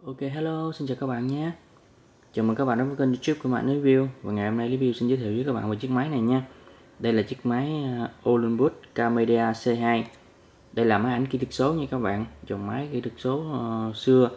Ok, hello, xin chào các bạn nhé. Chào mừng các bạn đến với kênh YouTube của Mạnh Review. Và ngày hôm nay review xin giới thiệu với các bạn về chiếc máy này nha. Đây là chiếc máy Olympus Camedia C2. Đây là máy ảnh kỹ thuật số nha các bạn, dòng máy kỹ thuật số xưa.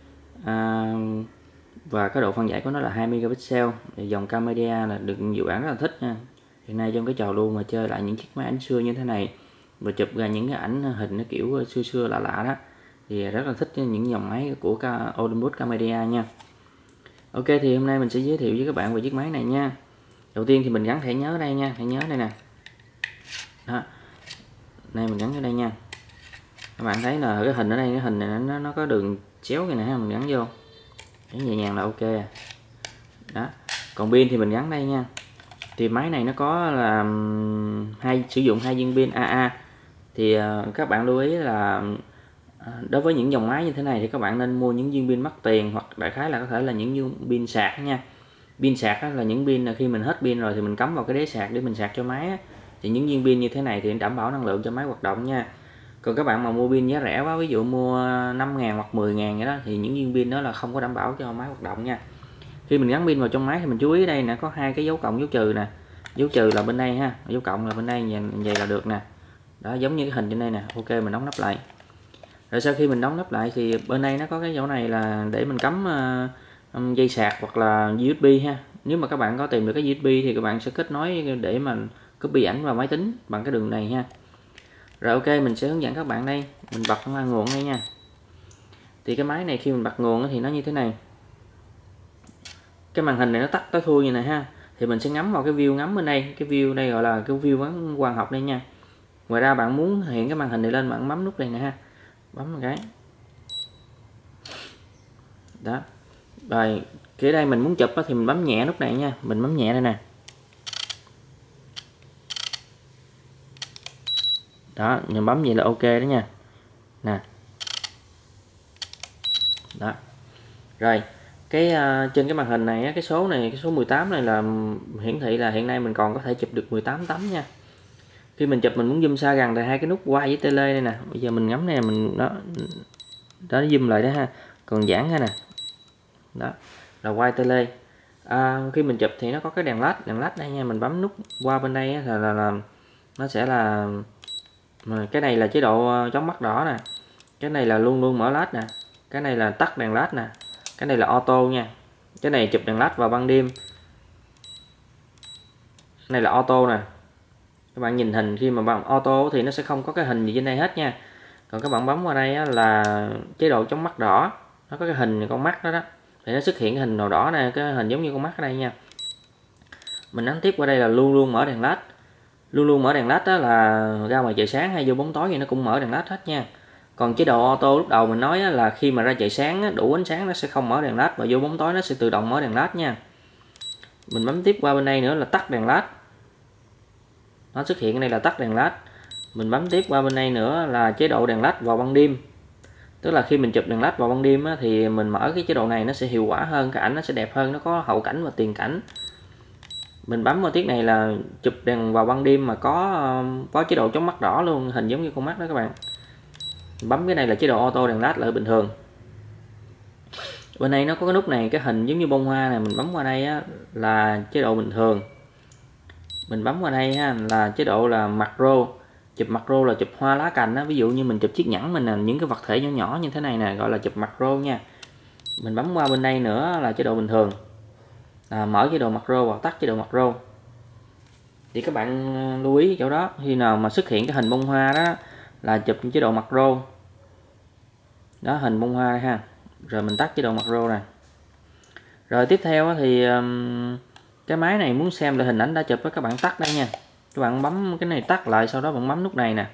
Và cái độ phân giải của nó là 2 megapixel. Dòng Camedia là được nhiều bạn rất là thích nha. Hiện nay trong cái trào lưu mà chơi lại những chiếc máy ảnh xưa như thế này và chụp ra những cái ảnh hình nó kiểu xưa xưa lạ lạ đó, thì rất là thích những dòng máy của Olympus Camedia nha. Ok, thì hôm nay mình sẽ giới thiệu với các bạn về chiếc máy này nha. Đầu tiên thì mình gắn thẻ nhớ đây nha, thẻ nhớ đây nè. Đó. Đây mình gắn ở đây nha. Các bạn thấy là cái hình ở đây, cái hình này nó có đường chéo này nè, mình gắn vô. Gắn nhẹ nhàng là ok. Đó. Còn pin thì mình gắn đây nha. Thì máy này nó có là sử dụng 2 viên pin AA. Thì các bạn lưu ý là đối với những dòng máy như thế này thì các bạn nên mua những viên pin mắc tiền, hoặc đại khái là có thể là những viên pin sạc nha. Pin sạc là những pin là khi mình hết pin rồi thì mình cắm vào cái đế sạc để mình sạc cho máy á. Thì những viên pin như thế này thì đảm bảo năng lượng cho máy hoạt động nha. Còn các bạn mà mua pin giá rẻ quá, ví dụ mua 5.000 hoặc 10.000 vậy đó, thì những viên pin đó là không có đảm bảo cho máy hoạt động nha. Khi mình gắn pin vào trong máy thì mình chú ý đây nè, có hai cái dấu cộng dấu trừ nè. Dấu trừ là bên đây ha, dấu cộng là bên đây, vậy là được nè. Đó, giống như cái hình trên đây nè. Ok, mình đóng nắp lại. Rồi sau khi mình đóng nắp lại thì bên đây nó có cái chỗ này là để mình cắm dây sạc hoặc là USB ha. Nếu mà các bạn có tìm được cái USB thì các bạn sẽ kết nối để mà copy ảnh vào máy tính bằng cái đường này ha. Rồi ok, mình sẽ hướng dẫn các bạn đây. Mình bật nó ra nguồn đây nha. Thì cái máy này khi mình bật nguồn thì nó như thế này. Cái màn hình này nó tắt tới thui như này ha. Thì mình sẽ ngắm vào cái view ngắm bên đây. Cái view đây gọi là cái view quang học đây nha. Ngoài ra bạn muốn hiện cái màn hình này lên, bạn bấm nút đây nè ha. Bấm một cái. Đó. Rồi cái đây mình muốn chụp thì mình bấm nhẹ nút này nha. Mình bấm nhẹ đây nè. Đó, mình bấm vậy là ok đó nha. Nè. Đó. Rồi cái trên cái màn hình này cái số này, cái số 18 này là hiển thị là hiện nay mình còn có thể chụp được 18 tấm nha. Khi mình chụp mình muốn zoom xa gần thì hai cái nút quay với tele đây nè. Bây giờ mình ngắm này, mình đó zoom lại đó ha. Còn giãn ha nè. Đó là quay tele. Khi mình chụp thì nó có cái đèn led đây nha. Mình bấm nút qua bên đây là nó sẽ là cái này là chế độ chống mắt đỏ nè. Cái này là luôn luôn mở led nè. Cái này là tắt đèn led nè. Cái này là auto nha. Cái này chụp đèn led vào ban đêm. Cái này là auto nè. Các bạn nhìn hình khi mà bằng auto thì nó sẽ không có cái hình gì trên đây hết nha. Còn các bạn bấm vào đây là chế độ chống mắt đỏ. Nó có cái hình con mắt đó đó. Thì nó xuất hiện cái hình màu đỏ này, cái hình giống như con mắt ở đây nha. Mình ấn tiếp qua đây là luôn luôn mở đèn led. Luôn luôn mở đèn led đó là ra ngoài trời sáng hay vô bóng tối thì nó cũng mở đèn led hết nha. Còn chế độ auto lúc đầu mình nói là khi mà ra trời sáng đủ ánh sáng nó sẽ không mở đèn led, và vô bóng tối nó sẽ tự động mở đèn led nha. Mình bấm tiếp qua bên đây nữa là tắt đèn led. Nó xuất hiện ở đây là tắt đèn led. Mình bấm tiếp qua bên đây nữa là chế độ đèn led vào ban đêm. Tức là khi mình chụp đèn led vào ban đêm thì mình mở cái chế độ này nó sẽ hiệu quả hơn, cái ảnh nó sẽ đẹp hơn, nó có hậu cảnh và tiền cảnh. Mình bấm vào tiết này là chụp đèn vào ban đêm mà có chế độ chống mắt đỏ luôn, hình giống như con mắt đó các bạn. Bấm cái này là chế độ auto đèn led là bình thường. Bên đây nó có cái nút này, cái hình giống như bông hoa này, mình bấm qua đây là chế độ bình thường. Mình bấm qua đây là chế độ là macro. Chụp macro là chụp hoa lá cành ví dụ như mình chụp chiếc nhẫn mình là những cái vật thể nhỏ nhỏ như thế này nè, gọi là chụp macro nha. Mình bấm qua bên đây nữa là chế độ bình thường. Mở chế độ macro hoặc tắt chế độ macro. Thì các bạn lưu ý chỗ đó, khi nào mà xuất hiện cái hình bông hoa đó là chụp chế độ macro. Đó, hình bông hoa đây ha. Rồi mình tắt chế độ macro này. Rồi tiếp theo thì cái máy này muốn xem lại hình ảnh đã chụp các bạn tắt đây nha. Các bạn bấm cái này tắt lại, sau đó bạn bấm nút này nè.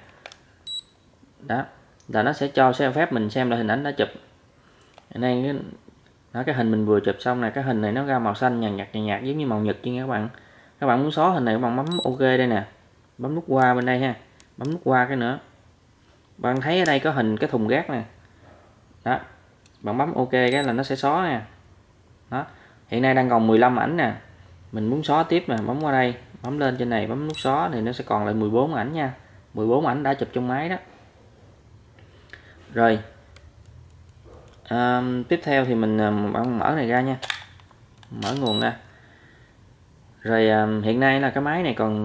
Đó, là nó sẽ cho phép mình xem lại hình ảnh đã chụp. Ở đây cái hình mình vừa chụp xong này, cái hình này nó ra màu xanh nhàn nhạt giống như màu nhật chứ nha các bạn. Các bạn muốn xóa hình này các bạn bấm ok đây nè. Bấm nút qua bên đây ha. Bấm nút qua cái nữa. Bạn thấy ở đây có hình cái thùng rác nè. Đó. Bạn bấm ok cái là nó sẽ xóa nè. Đó. Hiện nay đang còn 15 ảnh nè. Mình muốn xóa tiếp nè, bấm qua đây, bấm lên trên này, bấm nút xóa thì nó sẽ còn lại 14 ảnh nha. 14 ảnh đã chụp trong máy đó. Rồi. Tiếp theo thì mình mở này ra nha, mở nguồn ra. Rồi hiện nay là cái máy này còn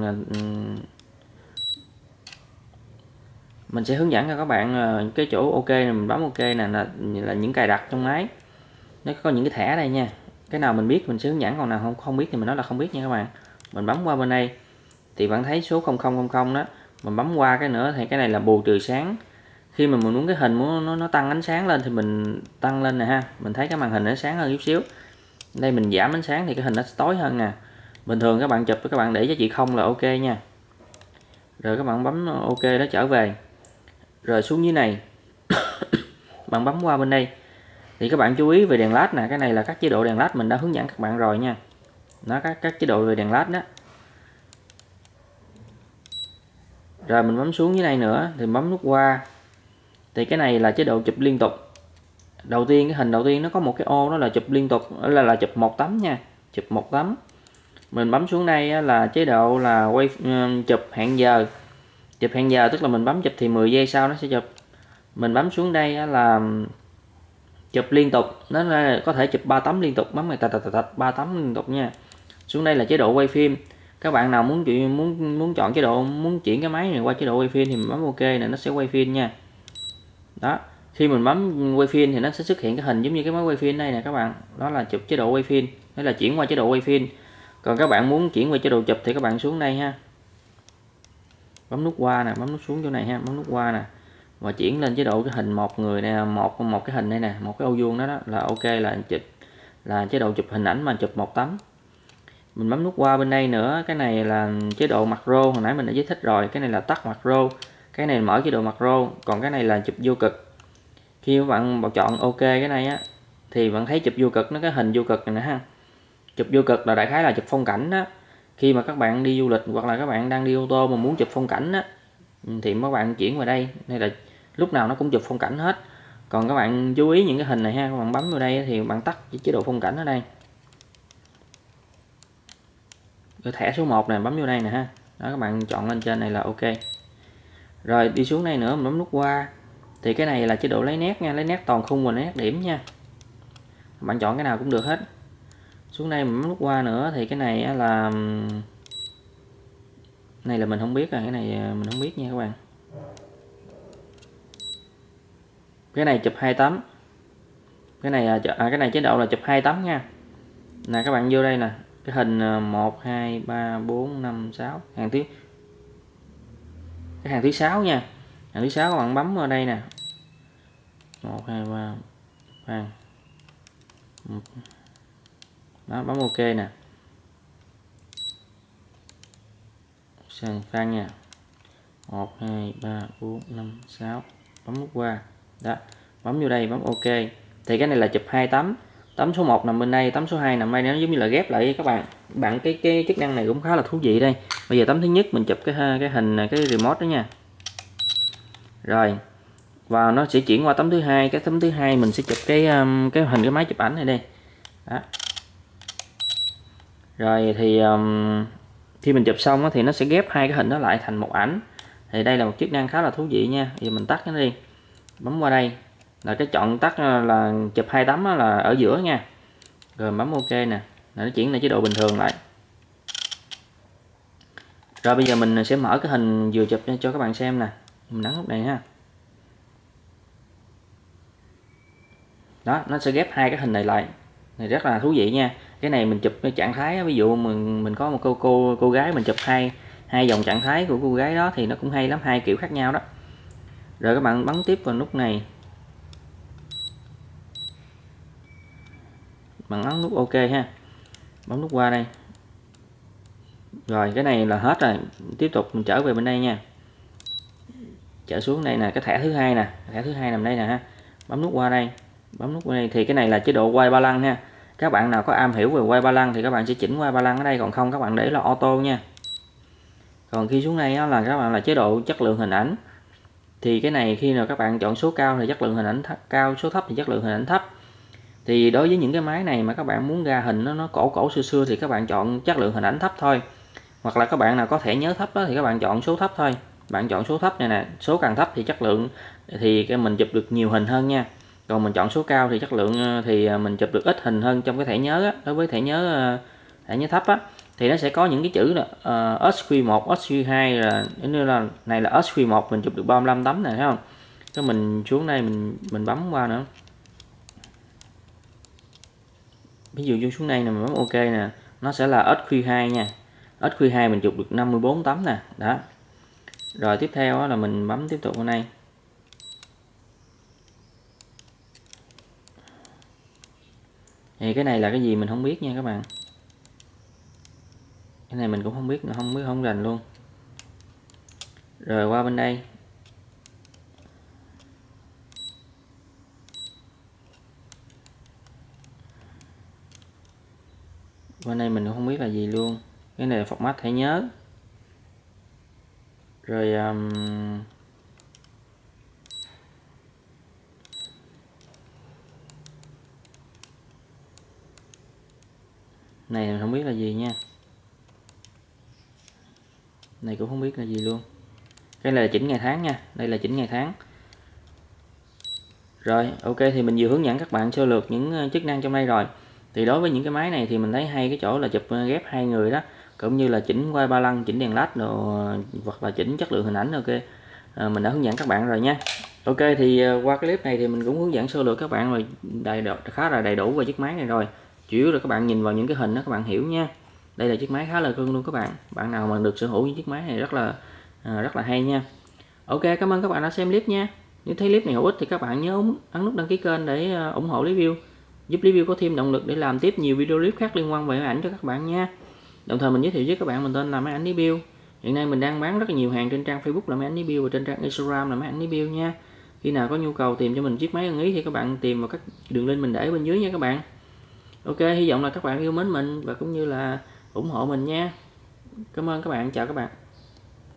mình sẽ hướng dẫn cho các bạn cái chỗ OK này, mình bấm OK nè, là những cài đặt trong máy. Nó có những cái thẻ đây nha, cái nào mình biết mình sẽ hướng dẫn, còn nào không biết thì mình nói là không biết nha các bạn. Mình bấm qua bên đây thì bạn thấy số 0000 đó, mình bấm qua cái nữa thì cái này là bù trừ sáng. Khi mà mình muốn cái hình muốn nó tăng ánh sáng lên thì mình tăng lên nè ha, mình thấy cái màn hình nó sáng hơn chút xíu. Đây mình giảm ánh sáng thì cái hình nó tối hơn nè. Bình thường các bạn chụp các bạn để giá trị 0 là OK nha. Rồi các bạn bấm OK đó trở về. Rồi xuống dưới này bạn bấm qua bên đây thì các bạn chú ý về đèn led nè, cái này là các chế độ đèn led mình đã hướng dẫn các bạn rồi nha. Nó các chế độ về đèn led đó. Rồi mình bấm xuống dưới này nữa thì bấm nút qua. Thì cái này là chế độ chụp liên tục. Đầu tiên cái hình đầu tiên nó có một cái ô đó là chụp liên tục, là chụp một tấm nha, chụp một tấm. Mình bấm xuống đây là chế độ là quay chụp hẹn giờ. Chụp hẹn giờ tức là mình bấm chụp thì 10 giây sau nó sẽ chụp. Mình bấm xuống đây là chụp liên tục, nó có thể chụp 3 tấm liên tục, bấm này tạch 3 tấm liên tục nha. Xuống đây là chế độ quay phim. Các bạn nào muốn chọn chế độ, muốn chuyển cái máy này qua chế độ quay phim thì mình bấm OK này, nó sẽ quay phim nha. Đó, khi mình bấm quay phim thì nó sẽ xuất hiện cái hình giống như cái máy quay phim đây nè các bạn. Đó là chụp chế độ quay phim, đó là chuyển qua chế độ quay phim. Còn các bạn muốn chuyển qua chế độ chụp thì các bạn xuống đây ha. Bấm nút qua nè, bấm nút xuống chỗ này ha, bấm nút qua nè. Và chuyển lên chế độ cái hình một người nè, một cái hình đây nè, một cái ô vuông đó là OK, là chụp là chế độ chụp hình ảnh mà chụp một tấm. Mình bấm nút qua bên đây nữa, cái này là chế độ macro, hồi nãy mình đã giải thích rồi, cái này là tắt macro, cái này mở chế độ macro, còn cái này là chụp vô cực. Khi các bạn chọn OK cái này á thì bạn thấy chụp vô cực, nó cái hình vô cực này nè ha. Chụp vô cực là đại khái là chụp phong cảnh đó. Khi mà các bạn đi du lịch hoặc là các bạn đang đi ô tô mà muốn chụp phong cảnh á thì các bạn chuyển vào đây, đây là lúc nào nó cũng chụp phong cảnh hết. Còn các bạn chú ý những cái hình này ha, các bạn bấm vào đây thì bạn tắt chế độ phong cảnh ở đây. Cái thẻ số 1 này bấm vô đây nè ha. Đó, các bạn chọn lên trên này là OK. Rồi đi xuống đây nữa mình bấm nút qua. Thì cái này là chế độ lấy nét nha, lấy nét toàn khung và lấy nét điểm nha. Bạn chọn cái nào cũng được hết. Xuống đây mình bấm nút qua nữa thì cái này là mình không biết, cái này mình không biết nha các bạn. Cái này chụp 2 tấm. Cái này chế độ là chụp 2 tấm nha. Nè các bạn vô đây nè, cái hình 1 2 3 4 5 6, hàng thứ 6 nha. Hàng thứ 6 các bạn bấm vào đây nè. 1 2 3 đó, bấm OK nè. Sang nha. 1 2 3 4 5 6, bấm nút qua. Đó, bấm vô đây, bấm OK. Thì cái này là chụp 2 tấm. Tấm số 1 nằm bên đây, tấm số 2 nằm đây, nó giống như là ghép lại các bạn. Cái chức năng này cũng khá là thú vị đây. Bây giờ tấm thứ nhất mình chụp cái hình cái remote đó nha. Rồi. Và nó sẽ chuyển qua tấm thứ hai, cái tấm thứ hai mình sẽ chụp cái hình cái máy chụp ảnh này đây. Đó. Rồi thì khi mình chụp xong thì nó sẽ ghép hai cái hình đó lại thành một ảnh. Thì đây là một chức năng khá là thú vị nha. Giờ mình tắt nó đi. Bấm qua đây là cái chọn tắt là chụp 2 tấm là ở giữa nha. Rồi bấm OK nè, là nó chuyển lại chế độ bình thường lại. Rồi bây giờ mình sẽ mở cái hình vừa chụp cho các bạn xem nè. Mình ấn nút này ha. Đó, nó sẽ ghép hai cái hình này lại. Này rất là thú vị nha. Cái này mình chụp cái trạng thái, ví dụ mình có một cô gái, mình chụp hai dòng trạng thái của cô gái đó thì nó cũng hay lắm, hai kiểu khác nhau đó. Rồi các bạn bấm tiếp vào nút này. Bạn ấn nút OK ha. Bấm nút qua đây. Rồi cái này là hết rồi. Tiếp tục mình trở về bên đây nha. Trở xuống đây nè, cái thẻ thứ hai nè, thẻ thứ hai nằm đây nè ha. Bấm nút qua đây. Bấm nút qua đây thì cái này là chế độ quay ba lăng ha. Các bạn nào có am hiểu về quay ba lăng thì các bạn sẽ chỉnh quay ba lăng ở đây, còn không các bạn để là auto nha. Còn khi xuống đây là các bạn là chế độ chất lượng hình ảnh. Thì cái này khi nào các bạn chọn số cao thì chất lượng hình ảnh cao, số thấp thì chất lượng hình ảnh thấp. Thì đối với những cái máy này mà các bạn muốn ra hình nó cổ xưa thì các bạn chọn chất lượng hình ảnh thấp thôi. Hoặc là các bạn nào có thẻ nhớ thấp đó thì các bạn chọn số thấp thôi. Bạn chọn số thấp này nè, số càng thấp thì chất lượng thì mình chụp được nhiều hình hơn nha. Còn mình chọn số cao thì chất lượng thì mình chụp được ít hình hơn trong cái thẻ nhớ á. Đối với thẻ nhớ thấp á thì nó sẽ có những cái chữ là SQ1, SQ2 là như là này là SQ1 mình chụp được 35 tấm này thấy không? Cái mình xuống đây mình bấm qua nữa. Ví dụ như xuống đây nè mình bấm OK nè, nó sẽ là SQ2 nha. SQ2 mình chụp được 54 tấm nè, đó. Rồi tiếp theo là mình bấm tiếp tục bên đây. Thì cái này là cái gì mình không biết nha các bạn. Cái này mình cũng không biết nữa, không rành luôn. Rồi qua bên đây. Bên đây mình cũng không biết là gì luôn. Cái này là format thẻ nhớ. Rồi này mình không biết là gì nha. Này cũng không biết là gì luôn. Cái này là chỉnh ngày tháng nha, đây là chỉnh ngày tháng. Rồi OK thì mình vừa hướng dẫn các bạn sơ lược những chức năng trong đây rồi. Thì đối với những cái máy này thì mình thấy hay cái chỗ là chụp ghép hai người đó, cũng như là chỉnh quay ba lăng, chỉnh đèn led đồ, hoặc là chỉnh chất lượng hình ảnh. OK, mình đã hướng dẫn các bạn rồi nha. OK thì qua cái clip này thì mình cũng hướng dẫn sơ lược các bạn rồi, khá là đầy đủ về chiếc máy này rồi. Chủ yếu là các bạn nhìn vào những cái hình đó các bạn hiểu nha. Đây là chiếc máy khá là cưng luôn các bạn. Bạn nào mà được sở hữu những chiếc máy này rất là hay nha. OK, cảm ơn các bạn đã xem clip nha. Nếu thấy clip này hữu ích thì các bạn nhớ ấn nút đăng ký kênh để ủng hộ review, giúp review có thêm động lực để làm tiếp nhiều video clip khác liên quan về máy ảnh cho các bạn nha. Đồng thời mình giới thiệu với các bạn mình tên là Máy Ảnh Review. Hiện nay mình đang bán rất là nhiều hàng trên trang Facebook là Máy Ảnh Review và trên trang Instagram là Máy Ảnh Review nha. Khi nào có nhu cầu tìm cho mình chiếc máy ưng ý thì các bạn tìm vào các đường link mình để bên dưới nha các bạn. OK, hy vọng là các bạn yêu mến mình và cũng như là ủng hộ mình nha. Cảm ơn các bạn, chào các bạn.